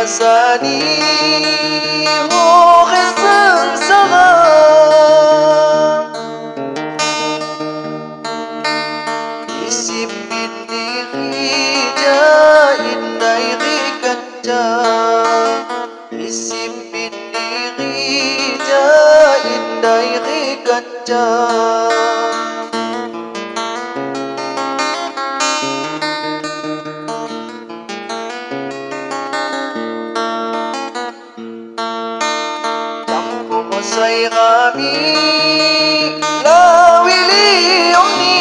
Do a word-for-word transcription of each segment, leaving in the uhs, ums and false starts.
rasani ho kesengsara isimpin diri indai kaca isimpin diri indai kaca Say kami lawili omni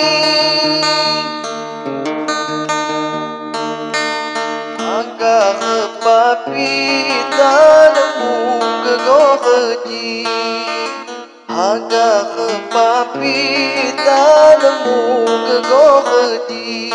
aga kepapi tanemu gegoji aga kepapi tanemu gegoji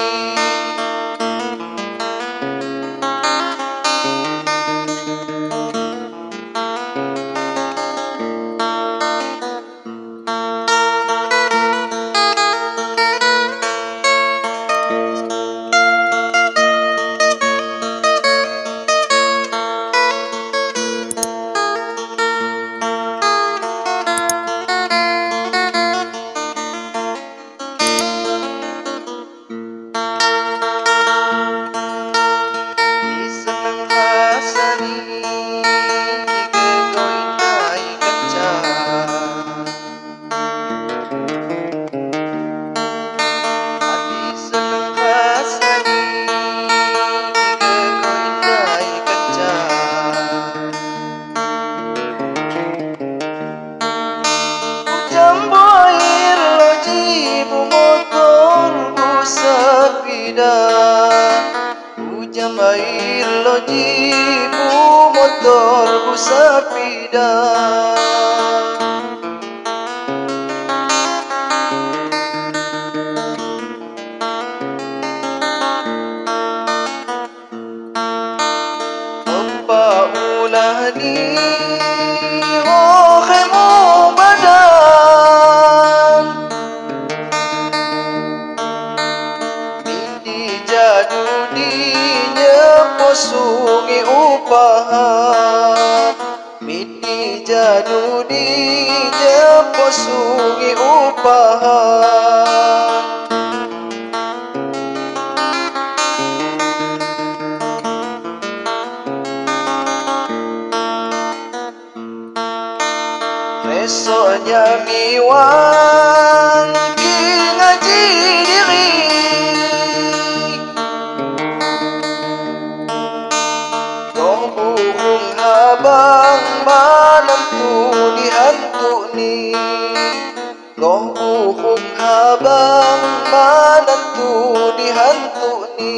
Ujang air lojibu motor busapida apa ulah ni ho khemo badan mindi jadu sungi upahan mini jadu di jepo sungi upahan besoknya miwan ki ngaji diri abang menentu dihantu ni Loh uhum abang menentu dihantu ni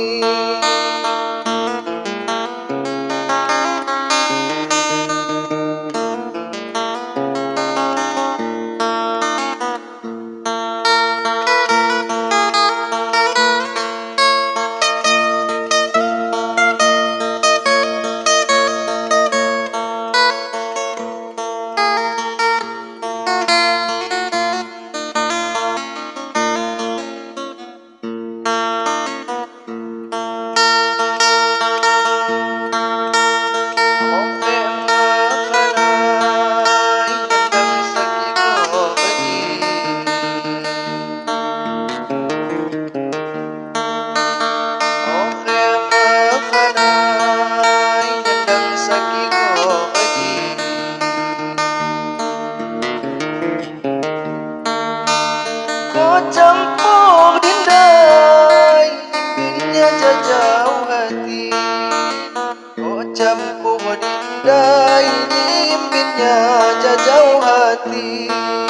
campur hindai impiannya jauh hati oh campur hindai impiannya jauh hati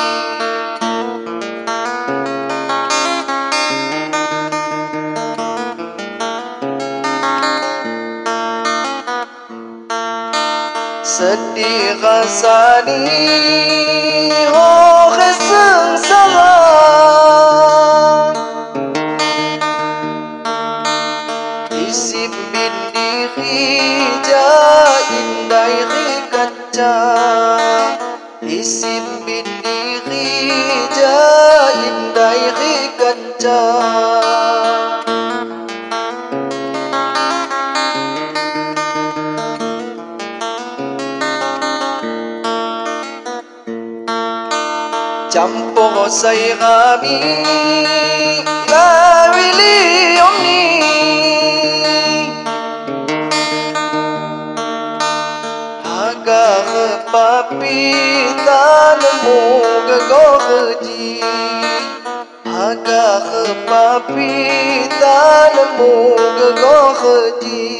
sedih rasani oh kesengsara isimpin diri indai kaca isimpin diri indai kaca kami lawili omni haga papi tanmu gagoji haga papi tanmu gagoji